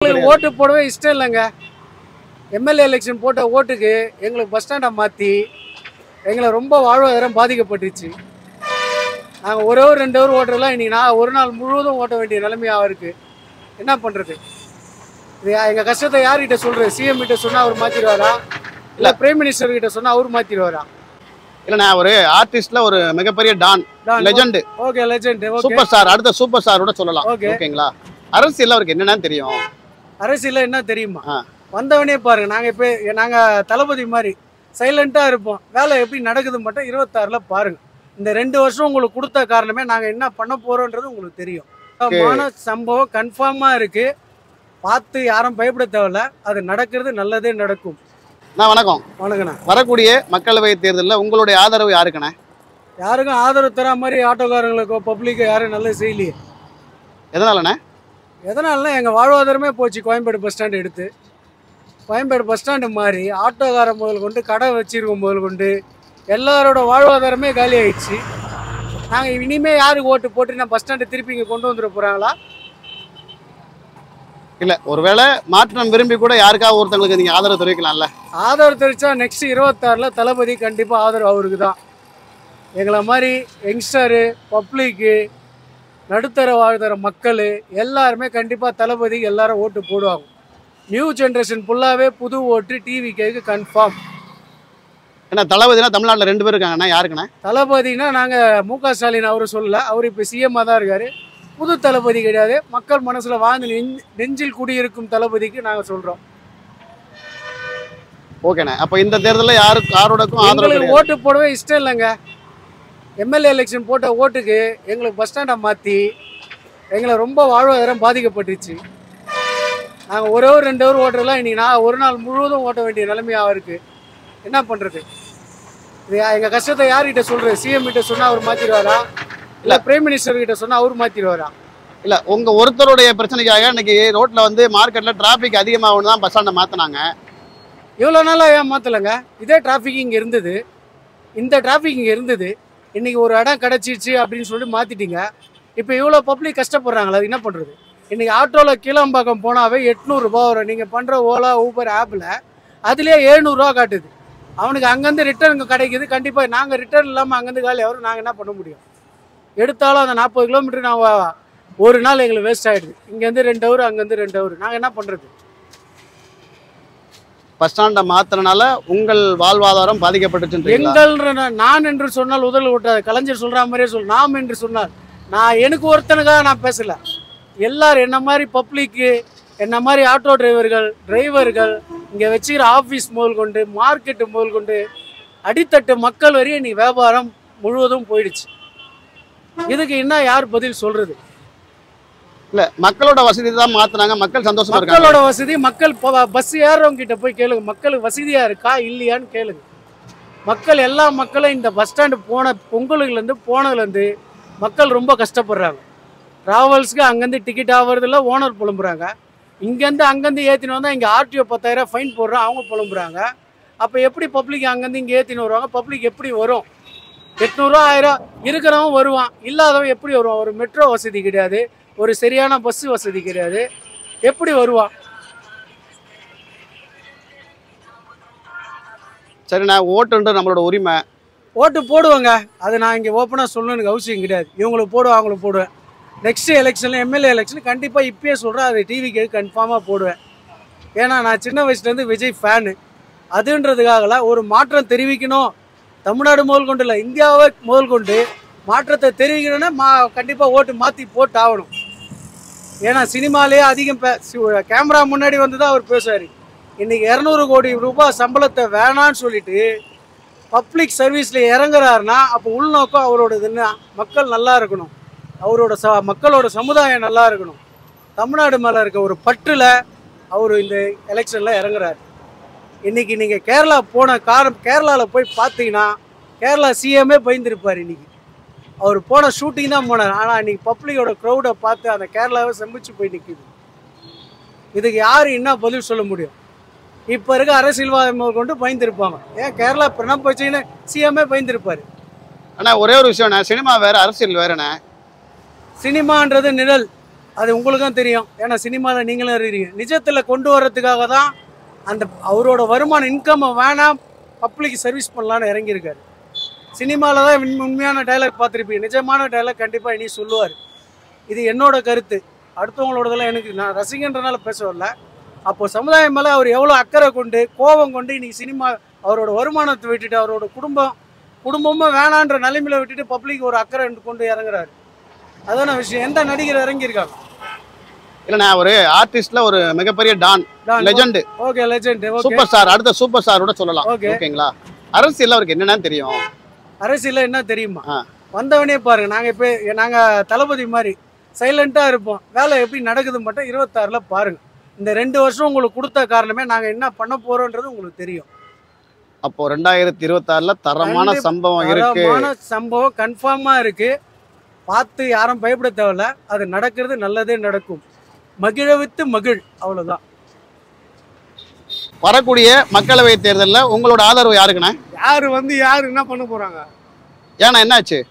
எங்களுக்கு ஓட்டு போடவே இஷ்டம் இல்லைங்க. எம்எல்ஏ எலெக்ஷன் போட்ட ஓட்டுக்கு எங்களுக்கு பஸ் ஸ்டாண்டை மாற்றி எங்களை ரொம்ப வாழ்வாதாரம் பாதிக்கப்பட்டுச்சு. நாங்கள் ஒரு ஹவர் 2 ஹவர் ஓட்டுறதுலாம் இன்றைக்கி நான் ஒரு நாள் முழுவதும் ஓட்ட வேண்டிய நிலைமையாக இருக்குது. என்ன பண்ணுறது? இது எங்கள் கஷ்டத்தை யார்கிட்ட சொல்கிறது? சிஎம் கிட்ட சொன்னால் அவர் மாற்றிடுவாரா, இல்லை பிரைம் மினிஸ்டர் கிட்ட சொன்னால் அவர் மாற்றிடுவாரா? இல்லைண்ணா, ஒரு ஆர்டிஸ்ட்ல ஒரு மிகப்பெரிய don, legend. Okay, legend, super star, அடுத்த சூப்பர் ஸ்டார் கூட சொல்லலாம். ஓகேங்களா? அரசியல் அவருக்கு என்னென்ன தெரியும்? அரசியல் என்ன தெரியுமா? வந்தவனே பாருங்க, நாங்கள் தளபதி மாதிரி சைலண்டாக இருப்போம். வேலை எப்படி நடக்குது மட்டும் 26ல் பாருங்க. இந்த 2 வருஷம் உங்களுக்கு கொடுத்த காரணமே நாங்கள் என்ன பண்ண போறோன்றது உங்களுக்கு தெரியும். சம்பவம் கன்ஃபார்மாக இருக்கு. பார்த்து யாரும் பயப்பட தேவையில்ல. அது நடக்கிறது நல்லதே நடக்கும். வணக்கம். வணக்கண்ணா. வரக்கூடிய மக்களவை தேர்தலில் உங்களுடைய ஆதரவு யாருக்குண்ணே? யாருக்கும் ஆதரவு தர மாதிரி ஆட்டோக்காரங்களுக்கோ பப்ளிக்கோ யாரும் நல்லது செய்யலையே. எதனாலண்ணே? எதனாலனா எங்கள் வாழ்வாதாரமே போச்சு. கோயம்பேடு பஸ் ஸ்டாண்டு எடுத்து கோயம்பேடு பஸ் ஸ்டாண்டு மாதிரி ஆட்டோக்காரன் முதல் கொண்டு கடை வச்சிருக்கோம் முதல் கொண்டு எல்லாரோட வாழ்வாதாரமே காலி ஆயிடுச்சு. நாங்கள் இனிமேல் யாருக்கு ஓட்டு போட்டு நான் பஸ் ஸ்டாண்டை திருப்பி இங்கே கொண்டு வந்துட போகிறாங்களா? இல்லை, ஒருவேளை மாற்றம் விரும்பி கூட யாருக்காவது ஒருத்தங்களுக்கு நீங்கள் ஆதரவு தெரிவிக்கலாம்ல? ஆதரவு தெரிவித்தா நெக்ஸ்ட் 26ல் தளபதி கண்டிப்பாக ஆதரவு அவருக்கு தான். எங்களை மாதிரி யங்ஸ்டரு, பப்ளிக்கு, நடுத்தர வாழ்கிற மக்கள் எல்லாருமே கண்டிப்பாக தளபதி எல்லாரும் ஓட்டு போடுவாங்க. நியூ ஜென்ரேஷன் ஃபுல்லாகவே புது ஓட்டு டிவிக்கு கன்ஃபார்ம். ஏன்னா தளபதினா தமிழ்நாட்டில் 2 பேர் இருக்காங்கண்ணா. யாருக்குண்ணா? தளபதினா நாங்கள் மு.க. ஸ்டாலின் அவரு சொல்லல. அவர் இப்போ சிஎம்மாக தான் இருக்கார். புது தளபதி கிடையாது. மக்கள் மனசில் வாழ்ந்து நெஞ்சில் குடியிருக்கும் தளபதிக்கு நாங்கள் சொல்கிறோம். ஓகேண்ணா. அப்போ இந்த தேர்தலில் யாரோடக்கும் ஆதரவு ஓட்டு போடவே இஷ்டம் இல்லைங்க. எம்எல்ஏ எலெக்ஷன் போட்ட ஓட்டுக்கு எங்களுக்கு பஸ் ஸ்டாண்டை மாற்றி எங்களை ரொம்ப வாழ்வாதாரம் பாதிக்கப்பட்டுச்சு. நாங்கள் ஒரு ஹவர் 2 ஹவர் ஓட்டுறதுலாம் இன்றைக்கி நான் ஒரு நாள் முழுவதும் ஓட்ட வேண்டிய நிலைமையாக இருக்குது. என்ன பண்ணுறது? இது எங்கள் கஷ்டத்தை யார்கிட்ட சொல்கிறது? சிஎம் கிட்ட சொன்னால் அவர் மாற்றிடுவாரா, இல்லை பிரைம் மினிஸ்டர் கிட்ட சொன்னால் அவர் மாற்றிடுவாரா? இல்லை, உங்கள் ஒருத்தருடைய பிரச்சனைக்காக இன்னைக்கு ரோட்டில் வந்து மார்க்கெட்டில் டிராஃபிக் அதிகமாகணும் தான் பஸ் ஸ்டாண்டை மாற்றினாங்க. இவ்வளோ நாளாக ஏன் மாற்றலைங்க? இதே டிராஃபிக் இங்கே இருந்தது. இந்த டிராஃபிக் இங்கே இருந்தது. இன்றைக்கி ஒரு இடம் கிடச்சிச்சு அப்படின்னு சொல்லிட்டு மாற்றிட்டீங்க. இப்போ இவ்வளோ பப்ளிக் கஷ்டப்படுறாங்களா? அது என்ன பண்ணுறது? இன்றைக்கி ஆட்டோவில் கீழம்பாக்கம் போனாவே 800 ரூபா வரும். நீங்கள் பண்ணுற ஓலா ஊபர் ஆப்பில் அதுலேயே 700 ரூபா காட்டுது. அவனுக்கு அங்கேருந்து ரிட்டர்ன் கிடைக்குது. கண்டிப்பாக நாங்கள் ரிட்டர்ன் இல்லாமல் அங்கேருந்து காலி ஆகும். நாங்கள் என்ன பண்ண முடியும்? எடுத்தாலும் அந்த 40 கிலோமீட்டர் நான் ஒரு நாள் எங்களுக்கு வேஸ்ட் ஆகிடுது. இங்கேருந்து 2 ஹவர், அங்கேருந்து 2 ஹவர். நாங்கள் என்ன பண்ணுறது? பஸ் ஸ்டாண்டை மாத்திரனால உங்கள் வாழ்வாதாரம் பாதிக்கப்பட்டுச்சு. எங்கள்ன்ற நான் என்று சொன்னால் உதல் ஓட்டாது. கலைஞர் சொல்கிற மாதிரியே நாம் என்று சொன்னால் நான் எனக்கு ஒருத்தனுக்காக நான் பேசலை. எல்லாரும் என்ன மாதிரி பப்ளிக்கு, என்ன மாதிரி ஆட்டோ டிரைவர்கள் இங்கே வச்சுக்கிற ஆஃபீஸ் முதல் கொண்டு மார்க்கெட்டு முதல் கொண்டு அடித்தட்டு மக்கள் வரையும் இன்னைக்கு வியாபாரம் முழுவதும் போயிடுச்சு. இதுக்கு என்ன யார் பதில் சொல்கிறது? இல்லை, மக்களோட வசதி தான் மாற்றினாங்க. மக்கள் சந்தோஷமா இருக்காங்க. மக்களோட வசதி, மக்கள் பஸ் ஏறுறவங்க கிட்ட போய் கேளுங்க. மக்களுக்கு வசதியாக இருக்கா இல்லையான்னு கேளுங்க. மக்கள் எல்லா மக்களும் இந்த பஸ் ஸ்டாண்டு பொங்கலுக்குலேருந்து போனதுலேருந்து மக்கள் ரொம்ப கஷ்டப்படுறாங்க. ட்ராவல்ஸுக்கு அங்கேருந்து டிக்கெட் ஆகிறதுல ஓனர் புலம்புறாங்க. இங்கேருந்து அங்கேருந்து ஏற்றின்னு வந்தால் இங்கே ஆர்டிஓ 10,000 ஃபைன் போடுறோம், அவங்க புலம்புறாங்க. அப்போ எப்படி பப்ளிக் அங்கேருந்து இங்கே ஏற்றின்னு வருவாங்க? பப்ளிக் எப்படி வரும்? 800 ரூபா 1000 இருக்கிறவன் வருவான், இல்லாதவன் எப்படி வருவான்? ஒரு மெட்ரோ வசதி கிடையாது, ஒரு சரியான பஸ் வசதி கிடையாது, எப்படி வருவான்? சரிண்ணா, ஓட்டுன்ற நம்மளோட உரிமை. ஓட்டு போடுவாங்க. அது நான் இங்கே ஓப்பனாக சொல்லணுன்னு அவசியம் கிடையாது. இவங்களுக்கு போடுவேன், அவங்களுக்கு போடுவேன். நெக்ஸ்ட் எலெக்ஷனில் எம்எல்ஏ எலெக்ஷன் கண்டிப்பாக இப்பயே சொல்கிறேன், அது டிவிக்கு கன்ஃபார்மாக போடுவேன். ஏன்னா நான் சின்ன வயசுலேருந்து விஜய் ஃபேனு. அதுன்றதுக்காகல ஒரு மாற்றம் தெரிவிக்கணும். தமிழ்நாடு முதல் கொண்டு இல்லை, இந்தியாவை முதல் கொண்டு மாற்றத்தை தெரிவிக்கணும்னா கண்டிப்பாக ஓட்டு மாற்றி போட்டு ஆகணும். ஏன்னா சினிமாலேயே அதிகம் கேமரா முன்னாடி வந்து தான் அவர் பேசுவார். இன்றைக்கி 200 கோடி ரூபாய் சம்பளத்தை வேணான்னு சொல்லிட்டு பப்ளிக் சர்வீஸில் இறங்குறாருன்னா அப்போ உள்நோக்கம் அவரோடதுன்னா மக்கள் நல்லா இருக்கணும், அவரோட மக்களோட சமுதாயம் நல்லா இருக்கணும். தமிழ்நாடு மேலே இருக்க ஒரு பற்றில் அவர் இந்த எலெக்ஷனில் இறங்குறாரு. இன்றைக்கி நீங்கள் கேரளா போன கேரளாவில் போய் பார்த்தீங்கன்னா கேரளா சிஎம்ஏ பயந்துருப்பார். இன்றைக்கி அவர் போன ஷூட்டிங் தான் போனார். ஆனால் இன்றைக்கி பப்ளிக்கோட க்ரௌடை பார்த்து அந்த கேரளாவை செம்பிச்சு போய் நிற்கிது. இதுக்கு யார் என்ன பதில் சொல்ல முடியும்? இப்போ இருக்க அரசியல்வாதம் கொண்டு பயந்துருப்பாங்க. ஏன் கேரளா பிரணப் முகர்ஜின்னு சிஎம்ஏ பயந்துருப்பார். ஆனால் ஒரே ஒரு விஷயம், சினிமா வேறு அரசியல் வேறுண்ணே. சினிமான்றது நிழல், அது உங்களுக்கும் தெரியும். ஏன்னா சினிமாவில் நீங்களும் இருக்கீங்க. நிஜத்தில் கொண்டு வர்றதுக்காக தான் அந்த அவரோட வருமானம் இன்கம்மை வேணாம் பப்ளிக் சர்வீஸ் பண்ணலான்னு இறங்கியிருக்காரு. சினிமாவில் தான் உண்மையான டைலாக் பார்த்துருப்பீங்க. நிஜமான டைலாக் கண்டிப்பாக இனி சொல்லுவார். இது என்னோட கருத்து. அடுத்தவங்களோடதெல்லாம் எனக்கு நான் ரசிகன்றனால பேச வரல. அப்போது சமுதாயம் மேலே அவர் எவ்வளோ அக்கறை கொண்டு கோபம் கொண்டு இன்றைக்கி சினிமா அவரோட வருமானத்தை விட்டுட்டு அவரோட குடும்பமும் வேணான்ற நிலைமையில விட்டுட்டு பப்ளிக் ஒரு அக்கறை கொண்டு இறங்குறாரு. அதான விஷயம். எந்த நடிகர் இறங்கியிருக்காங்க? இல்லைண்ணா, ஒரு ஆர்டிஸ்ட்ல ஒரு மிகப்பெரிய don, legend. Okay, legend, super star, அடுத்த சூப்பர் ஸ்டார் கூட சொல்லலாம். ஓகேங்களா? அரசியல் அவருக்கு என்னன்னு தெரியும்? அரசியல் என்ன தெரியுமா? வந்தவனே பாருங்க. நாங்கள் தளபதி மாதிரி சைலண்டாக இருப்போம். வேலை எப்படி நடக்குது மட்டும் 26ல் பாருங்க. இந்த 2 வருஷம் உங்களுக்கு கொடுத்த காரணமே நாங்கள் என்ன பண்ண போறோன்றது உங்களுக்கு தெரியும். அப்போ 2026ல் தரமான சம்பவம் இருக்கு. தரமான சம்பவம் கன்ஃபார்மா இருக்கு. பார்த்து யாரும் பயப்பட தேவையில்ல. அது நடக்கிறது நல்லதே நடக்கும். மகிழவித்து மகிழ், அவ்வளவுதான். வரக்கூடிய மக்களவை தேர்தலில் உங்களோட ஆதரவு யாருக்குண்ணே? யாரு என்ன பண்ண போறாங்க? ஏன்னா என்னாச்சு?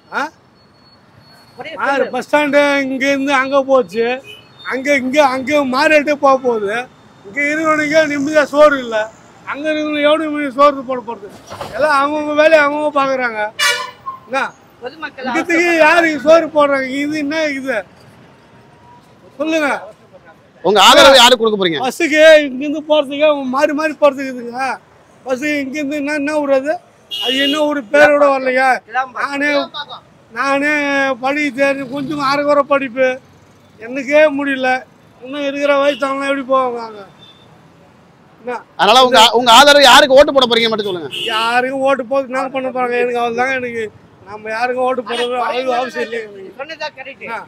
பஸ் ஸ்டாண்டு இங்கேருந்து அங்கே போச்சு, அங்கே மாறிட்டே போக போகுது. இங்கே இருக்கிறவனுக்கு நிம்மதியாக சோறு இல்லை, அங்கே இருக்கிறவங்க எவ்வளோ சோறு போட போகிறது? எல்லாம் அவங்கவுங்க வேலையை அவங்கவுங்க பார்க்குறாங்க. என்ன இதுக்கு யாருக்கு சோறு போடுறாங்க? இது என்ன இது சொல்லுங்க. உங்க ஆதரவு யாருக்கு கொடுக்க போறீங்க? பஸ்ஸுக்கு இங்கேருந்து போகிறதுக்கு மாறி மாறி போகிறதுக்குதுங்க. பஸ்ஸு இங்கேருந்து என்ன ஊர்? அது என்ன ஒரு பேரோட வரலையா? நானே படிக்க கொஞ்சம் அரைக்குறை படிப்பு, எனக்கே முடியல. இன்னும் இருக்கிற வயசானலாம் எப்படி போவாங்க? அதனால உங்க ஆதரவு யாருக்கு ஓட்டு போட போறீங்க மட்டும் சொல்லுங்க. யாருக்கும் ஓட்டு போட்டு நாங்கள் பண்ண போறாங்க. எனக்கு அவள் தாங்க. எனக்கு நம்ம யாருக்கும் ஓட்டு போடுறது அவசியம் இல்லைங்க.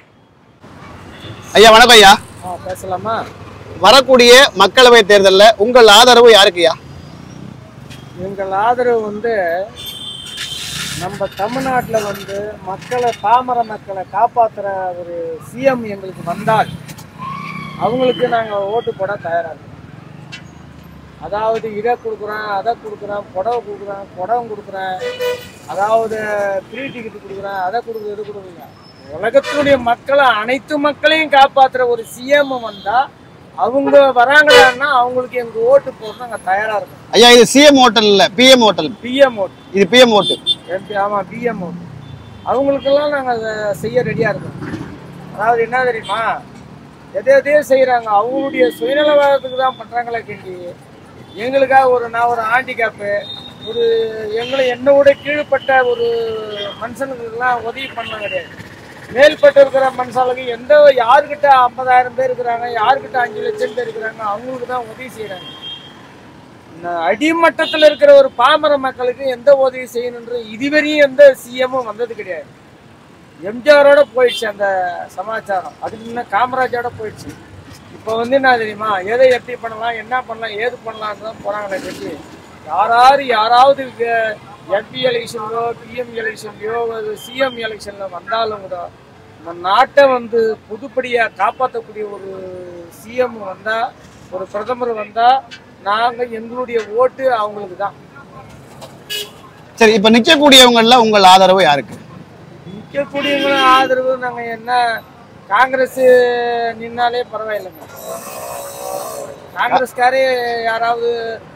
ஐயா வணக்கம் ஐயா. பேசலாமா? வரக்கூடிய மக்களவை தேர்தலில் உங்கள் ஆதரவு யாருக்குயா? எங்கள் ஆதரவு நம்ம தமிழ்நாட்டில் மக்களை, பாமர மக்களை காப்பாற்றுற ஒரு சிஎம் எங்களுக்கு வந்தால் அவங்களுக்கு நாங்கள் ஓட்டு போட தயாராக இருக்கோம். அதாவது இதை கொடுக்குறேன், அதை கொடுக்குறேன், புடவை கொடுக்குறேன், குடம் கொடுக்குறேன், அதாவது ஃப்ரீ டிக்கெட் கொடுக்குறேன், அதை கொடுக்குறது, இது கொடுக்குறீங்க. உலகத்துடைய மக்களை, அனைத்து மக்களையும் காப்பாற்றுற ஒரு சிஎம் வந்தால் அவங்க வராங்களான்னா அவங்களுக்கு எங்கள் ஓட்டு போட நாங்கள் தயாராக இருக்கோம். ஐயா, இது சிஎம் ஓட்டல் இல்லை, பிஎம் ஓட்டல். PM vote. இது பிஎம் ஓட்டு. ஆமாம், பிஎம் ஓட்டு. அவங்களுக்கெல்லாம் நாங்கள் அதை செய்ய ரெடியாக இருக்கோம். அதாவது என்ன தெரியுமா, எதையோ செய்கிறாங்க, அவங்களுடைய சுயநலவாதத்துக்கு தான் பண்ணுறாங்களே கேட்டி எங்களுக்காக நான் ஒரு ஹேண்டிகேப்பு, என்னோட கீழ்பட்ட ஒரு மனுஷனுக்கெல்லாம் உதவி பண்ண கிடையாது. மேல்பட்டு இருக்கிற மனுஷாளுக்கு யாருக்கிட்ட 50,000 பேர் இருக்கிறாங்க, யாருக்கிட்ட 5 லட்சம் பேர் இருக்கிறாங்க, அவங்களுக்கு தான் உதவி செய்கிறாங்க. அடிமட்டத்தில் இருக்கிற ஒரு பாமர மக்களுக்கு எந்த உதவி செய்யணுன்ற இதுவரையும் எந்த சிஎம்மும் வந்தது கிடையாது. எம்ஜிஆரோட போயிடுச்சு அந்த சமாச்சாரம். அதுக்கு முன்ன காமராஜோட போயிடுச்சு. இப்போ என்ன தெரியுமா, எதை எப்படி பண்ணலாம், என்ன பண்ணலாம், ஏது பண்ணலான்னு தான் போகிறாங்களே கட்சி. யாராவது எம்பி எலெக்ஷன்லையோ, பிஎம் எலெக்ஷன்லையோ, சிஎம் எலெக்ஷனில் வந்தாலும் கூட இந்த நாட்டை புதுப்படியாக காப்பாற்றக்கூடிய ஒரு சிஎம் வந்தால், ஒரு பிரதமர் வந்தால் நாங்கள் எங்களுடைய ஓட்டு அவங்களுக்கு தான். சரி, இப்போ நிற்கக்கூடியவங்கள உங்கள் ஆதரவு யாருக்கு? நிற்கக்கூடியவங்கள ஆதரவு நாங்கள் என்ன, காங்கிரஸ் நின்னாலே பரவாயில்லைங்க. காங்கிரஸ்காரே யாராவது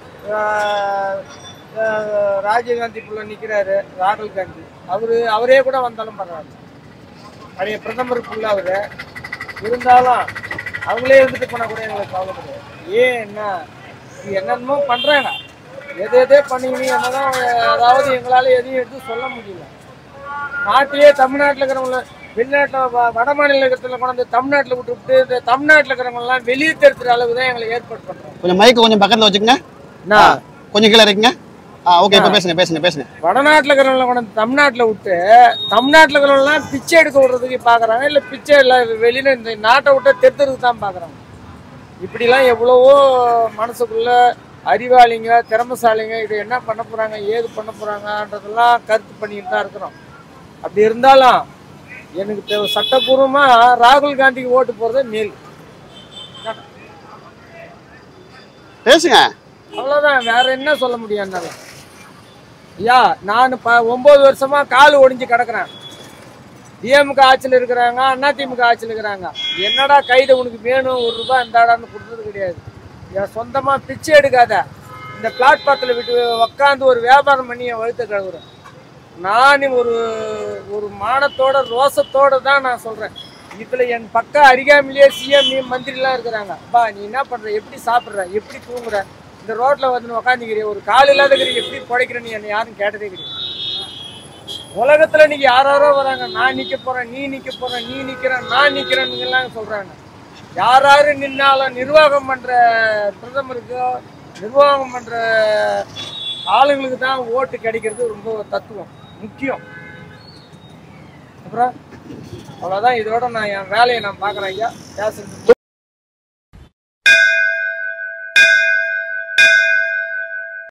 ராஜீவ்காந்தி புள்ள நிற்கிறாரு, ராகுல் காந்தி, அவரே கூட வந்தாலும் பரவாயில்ல. பழைய பிரதமருக்குள்ள அவர் இருந்தாலும் அவங்களே இருந்துட்டு போனால் கூட எங்களுக்கு கவலை கிடையாது. என்னென்னமோ பண்ணுறாங்க, எதே பண்ணிக்கணும் என்னதான். அதாவது எங்களால் எதையும் எடுத்து சொல்ல முடியல. நாட்டிலே தமிழ்நாட்டில் இருக்கிறவங்கள வெளிநாட்டில் வட மாநிலத்தில் கொண்டு தமிழ்நாட்டில் விட்டுவிட்டு இந்த தமிழ்நாட்டில் இருக்கிறவங்கலாம் வெளியே தெரிஞ்சுற அளவுக்கு தான் எங்களை ஏற்பாடு பண்ணுறோம். கொஞ்சம் மைக்கு கொஞ்சம் பக்கத்தில் வச்சுக்கங்க, கொஞ்சம் கீழே இருக்குங்க. ஓகே, இப்போ பேசுங்க. வடநாட்டில் இருக்கிறவங்கள கொண்டு தமிழ்நாட்டில் விட்டு தமிழ்நாட்டில் இருக்கிறவங்கலாம் பிச்சை எடுக்க விடுறதுக்கு பார்க்குறாங்க. இல்லை பிச்சை இல்லை, வெளியில் இந்த நாட்டை விட்டு தெருத்துறதுக்கு தான் பார்க்குறாங்க. இப்படிலாம் எவ்வளவோ மனசுக்குள்ள அறிவாளிங்க, திறமசாலிங்க இதை என்ன பண்ண போகிறாங்க, ஏது பண்ண போகிறாங்கன்றதெல்லாம் கருத்து பண்ணிக்கிட்டு தான் இருக்கிறோம். அப்படி இருந்தாலும் எனக்கு சட்டப்பூர்வமாக ராகுல் காந்திக்கு ஓட்டு போகிறத மேல் பேசுங்க. அவ்வளோதான், வேற என்ன சொல்ல முடியும் என்னால. ஐயா, நான் 9 வருஷமா கால் ஒடிஞ்சு கிடக்குறேன். திமுக ஆட்சியில் இருக்கிறாங்க, அதிமுக ஆட்சியில் இருக்கிறாங்க. என்னடா கைதை உனக்கு வேணும், ₹1 இந்தாடான்னு கொடுத்தது கிடையாது. என் சொந்தமாக பிச்சை எடுக்காத, இந்த பிளாட்பாரத்தில் விட்டு உக்காந்து ஒரு வியாபாரம் பண்ணி என் வழுத்த கழுவுறேன். நான் ஒரு மானத்தோட ரோசத்தோடு தான் நான் சொல்கிறேன். இதில் என் பக்கம் அருகாமையிலேயே சிஎம் மந்திரிலாம் இருக்கிறாங்க. அப்பா நீ என்ன பண்ணுற, எப்படி சாப்பிட்ற, எப்படி தூங்குற, இந்த ரோட்டில் வந்து உக்காந்துக்கிறிய, ஒரு கால் இல்லாதக்கிற எப்படி புடைக்கிறேன்னு என்னை யாரும் கேட்டதே கிடையாது. உலகத்துல இன்னைக்கு யாரோ வராங்க, நான் நிக்க போறேன், நீ நிக்க போற, நீ நிக்கிறேன், நான் நிக்கிறேன்னு சொல்றாங்க. யாராரு நின்னாலும் நிர்வாகம் பண்ற பிரதமருக்கு, நிர்வாகம் பண்ற ஆளுங்களுக்கு தான் ஓட்டு கிடைக்கிறது ரொம்ப தத்துவம் முக்கியம். அப்புறம் அவ்வளவுதான். இதோட நான் என் வேலையை நான் பாக்குறேன் ஐயா. பேசுறது